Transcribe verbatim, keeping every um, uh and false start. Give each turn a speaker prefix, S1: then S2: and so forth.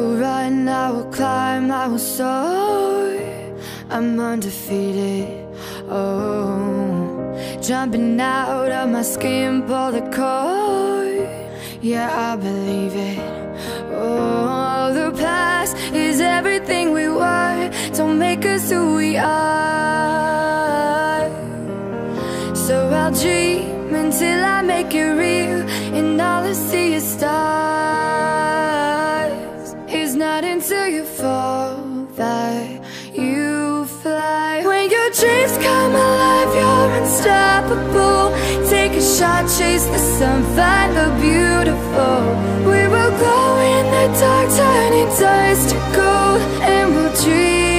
S1: will run, I will climb, I will soar. I'm undefeated, oh. Jumping out of my skin, pull the cord. Yeah, I believe it. Oh, the past is everything we were. Don't make us who we are. So I'll dream until I make it real, and all I see is stars. It's not until you fall that you fly. When your dreams come alive, you're unstoppable. Take a shot, chase the sun, find the beautiful. We will glow in the dark, turning dust to gold, and we'll dream